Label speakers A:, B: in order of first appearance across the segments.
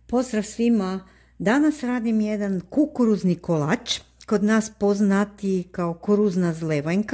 A: Pozdrav svima! Danas radim jedan kukuruzni kolač, kod nas poznati kao koruzna zlevanjka.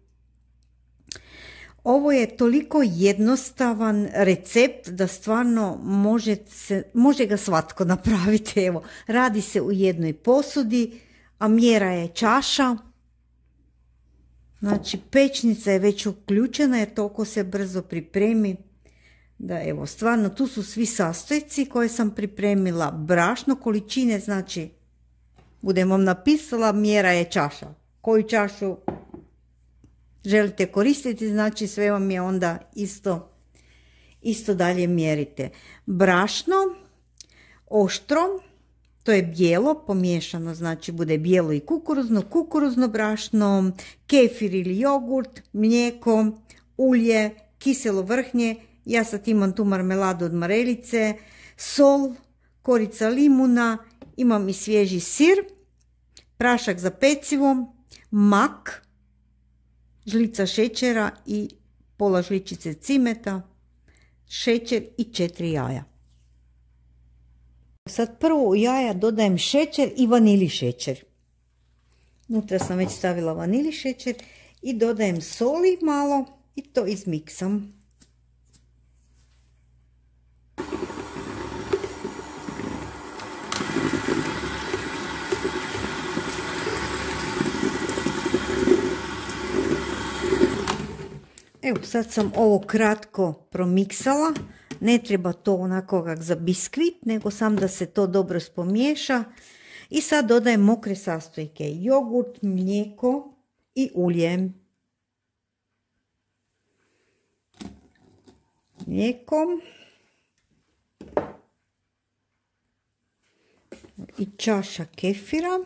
A: Ovo je toliko jednostavan recept da stvarno može ga svatko napraviti. Evo, radi se u jednoj posudi, a mjera je čaša. Znači, pećnica je već uključena jer toliko se brzo pripremi. Da, evo, stvarno, tu su svi sastojci koje sam pripremila. Brašno, količine, znači, budem vam napisala, mjera je čaša. Koju čašu želite koristiti, znači sve vam je onda isto dalje mjerite. Brašno, oštro, to je bijelo, pomiješano, znači bude bijelo i kukuruzno brašno, kefir ili jogurt, mlijeko, ulje, kiselo vrhnje, ja sad imam tu marmeladu od marelice, sol, korica limuna, imam i svježi sir, prašak za pecivo, mak, žlica šećera i pola žličice cimeta, šećer i 4 jaja. Sad prvo u jaja dodajem šećer i vanili šećer. Unutra sam već stavila vanili šećer i dodajem soli malo i to izmiksam. Evo, sad sam ovo kratko promiksala, ne treba to onako kak za biskvit, nego sam da se to dobro spomiješa. I sad dodajem mokre sastojke, jogurt, mlijeko i ulje. Mlijeko i čaša kefira.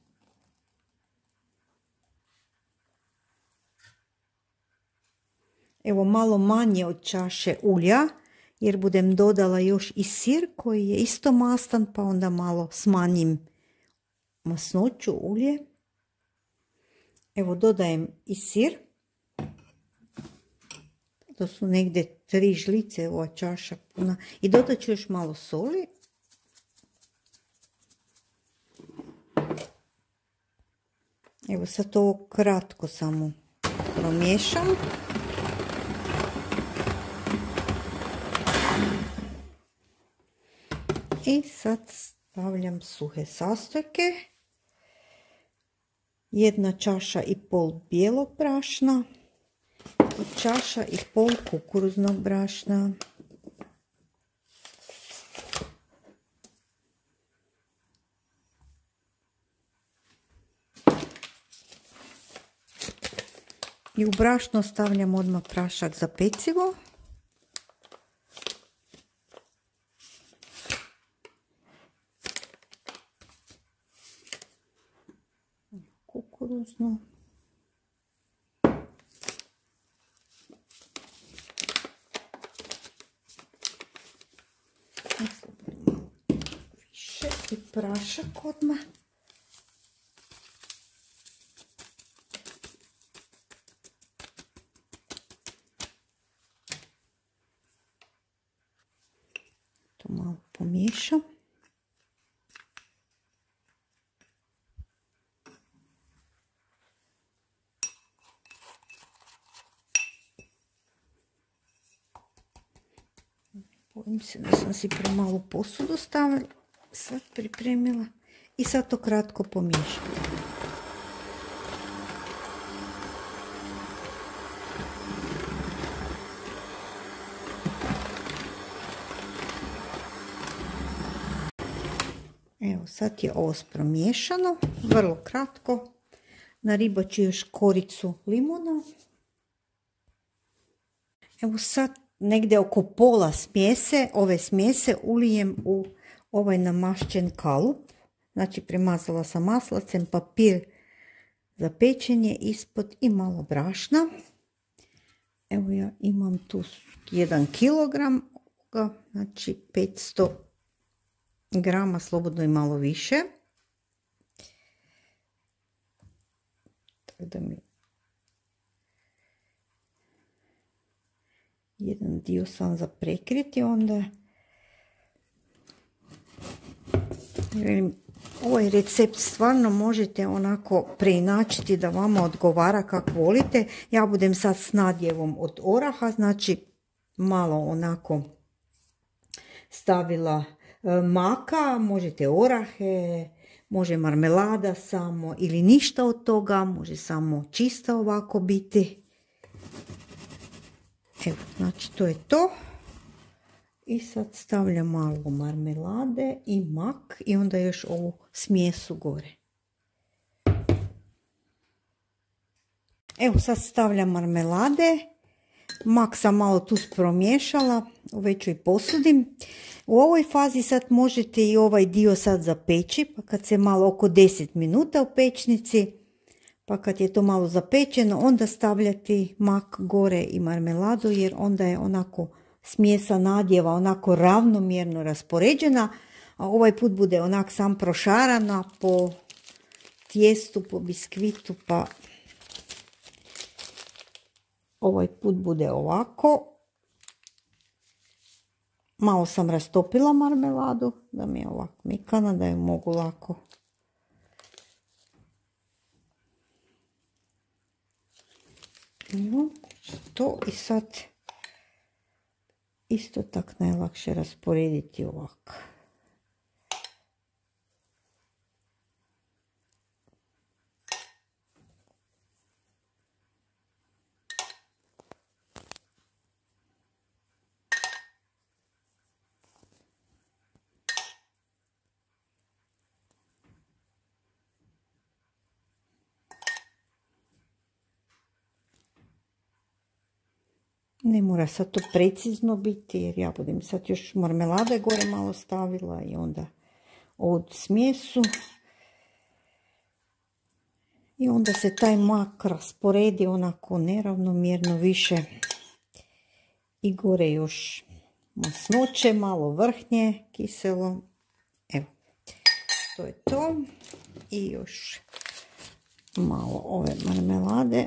A: Evo, malo manje od čaše ulja, jer budem dodala još i sir koji je isto mastan, pa onda malo smanjim masnoću, ulje. Evo, dodajem i sir. To su negdje 3 žlice, ova čaša puna. I dodat ću još malo soli. Evo, sad ovo kratko samo promiješam. I sad stavljam suhe sastojke, 1,5 čaša bijelog brašna i 1,5 čaša kukuruznog brašna. I u brašno stavljam odmah prašak za pecivo. Kukuruzno. Više i prašak odmah. To malo pomiješam. Bojim se da sam si premalu posudu stavila, sad pripremila i sad to kratko pomiješam. Evo, sad je ovo promiješano, vrlo kratko. Naribat ću još koricu limuna. Evo, sad negdje oko pola ove smjese ulijem u ovaj namašćen kalup. Znači, premazala sam maslacem, papir za pečenje ispod i malo brašna. Evo, ja imam tu 1 kilogram, znači 500 grama, slobodno i malo više. Tako da mi jedan dio sam za prekriti, onda Ovaj recept stvarno možete onako preinačiti da vama odgovara kako volite. Ja budem sad s nadjevom od oraha, znači malo onako stavila maka, možete orahe, može marmelada samo ili ništa od toga, može samo čista ovako biti. Evo, znači to je to. I sad stavljam malo marmelade i mak i onda još ovu smjesu gore. Evo sad stavljam marmelade. Mak sam malo tu promiješala u većoj posudi. U ovoj fazi sad možete i ovaj dio sad zapeći, pa kad se malo oko 10 minuta u pečnici, pa kad je to malo zapečeno, onda stavljati mak gore i marmeladu, jer onda je onako smjesa nadjeva onako ravnomjerno raspoređena, a ovaj put bude onak sam prošarana po tijestu, po biskvitu, pa ovaj put bude ovako. Malo sam rastopila marmeladu, da mi je ovako mikana, da je mogu lako. Evo, to i sad isto tak najlakše rasporediti ovako. Ne mora sad to precizno biti, jer ja budem sad još marmelade gore malo stavila i onda od smjesu. I onda se taj mak rasporedi onako neravnomjerno više. I gore još masnoće, malo vrhnje kiselo. Evo, to je to. I još malo ove marmelade.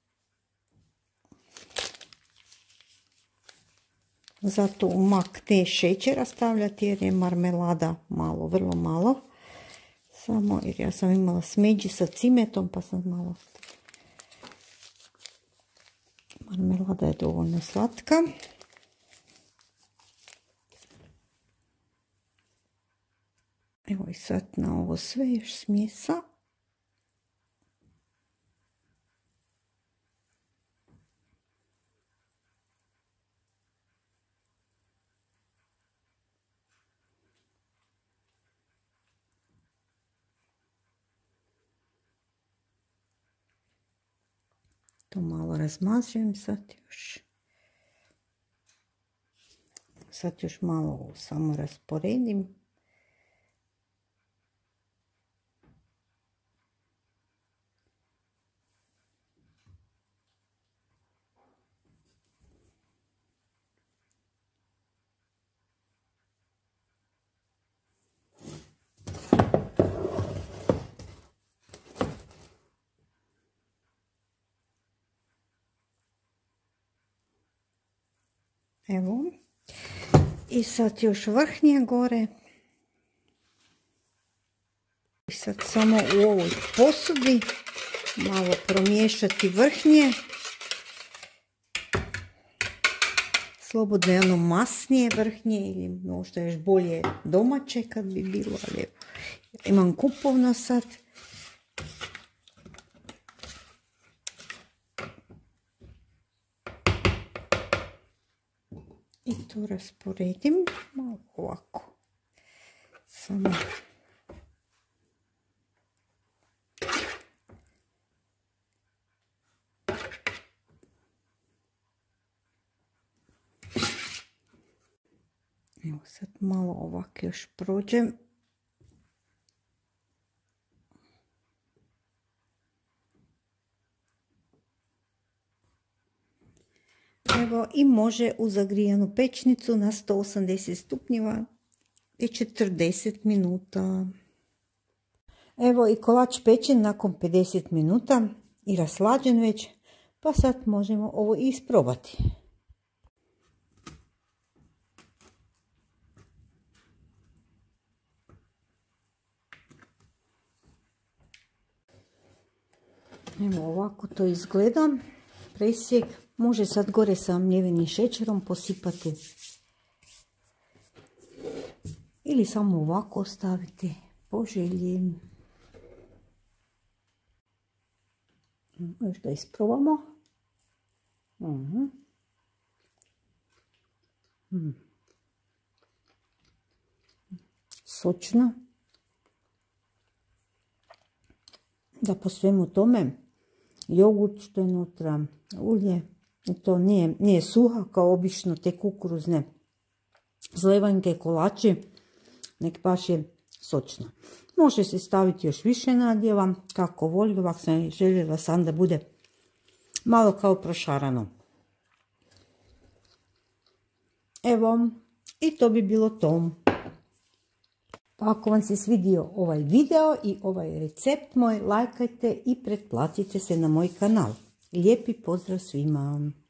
A: Zato u mak ne šećera stavljati jer je marmelada malo, vrlo malo. Samo jer ja sam imala smeđi sa cimetom pa sam malo... Marmelada je dovoljno slatka. Evo i sad na ovo sve još smjesa. To malo razmažem sad još. Sad još malo ovo samo rasporedim. Evo. I sad još vrhnje gore. I sad samo u ovoj posudi malo promiješati vrhnje. Slobodno je ono masnije vrhnje ili možda još bolje domaće kad bi bilo, ali imam kupovno sad. I to rasporedim malo ovako. Samo. Evo sad malo ovako još prođem. Evo i može u zagrijanu pečnicu na 180 stupnjeva i 40 minuta. Evo i kolač pečen nakon 50 minuta i raslađen već, pa sad možemo ovo isprobati. Evo ovako to izgleda. Presjek. Može sad gore sa mljevenim šećerom posipati. Ili samo ovako ostaviti po želji. Još da isprobamo. Sočno. Da po svemu tome jogurt što je unutra, ulje, to nije suha kao obično te kukuruzne zlevanjke, kolači, nek baš je sočna. Može se staviti još više nadjeva, kako voli, ovak sam željela sam da bude malo kao prošarano. Evo, i to bi bilo to. Pa ako vam se svidio ovaj video i ovaj recept moj, lajkajte i pretplatite se na moj kanal. Lijepi pozdrav svima!